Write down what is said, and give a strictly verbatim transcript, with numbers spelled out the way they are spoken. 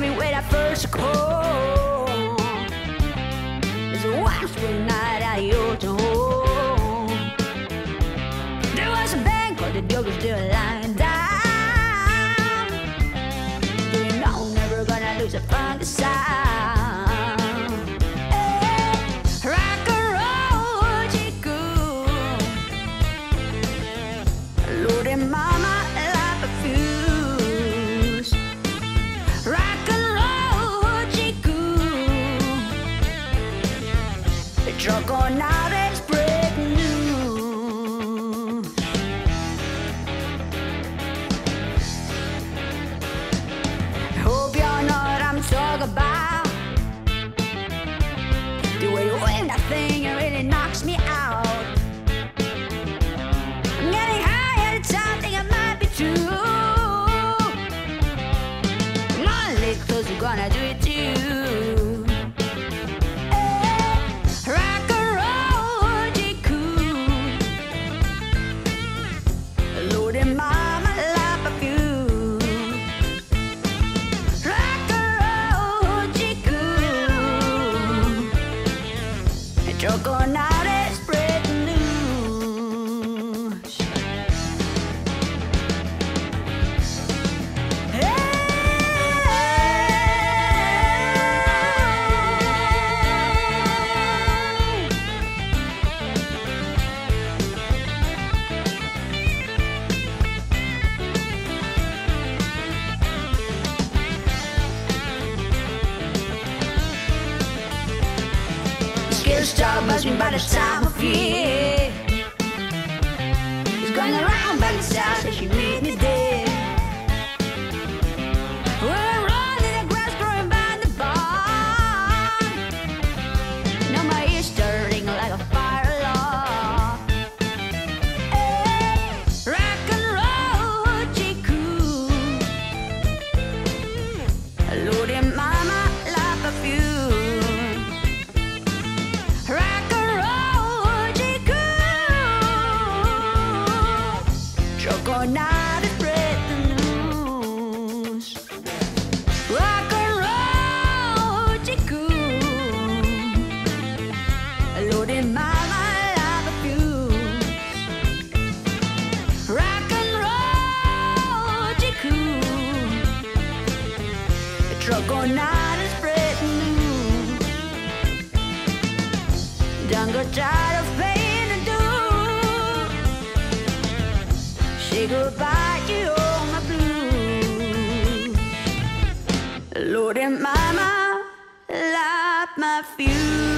me with that first call. It's a one spring night at your home. There was a band called the Joker still lying down. You know I'm never gonna lose a funky sound. Hey, rock and roll, Hoochie Koo. Loading mama like a fuse. Rock and roll, Hoochie Koo. The truck on out is breaking news. Hope y'all know what I'm talking about. The way you wave that thing, it really knocks me out. I'm getting high at the time, think it might be true. Come on, let's close, we're gonna do it too. Hey, rock and roll, Hoochie Koo. Loading mama like a fuse. Rock and roll, Hoochie Koo. The truck on out is spreading news. Skill star must be by the time of year. He's going around by the south, so she made me dead. We're running the grass growing by the barn. Now my ears stirring like a fire alarm. Hey, rock and roll, Hoochie Koo. Loading mama like a fuse. Rock and roll, Hoochie Koo. Truck on out and spread the news. Rock and roll, Hoochie Koo. Loading mama like a fuse. Rock and roll, Hoochie Koo. The truck on out and spread the news. Done got tired of paying the dues. Say goodbye to all my blues. Loading mama like my fuse.